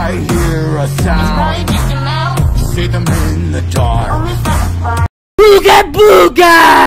I hear a sound. See them in the dark. Booga booga!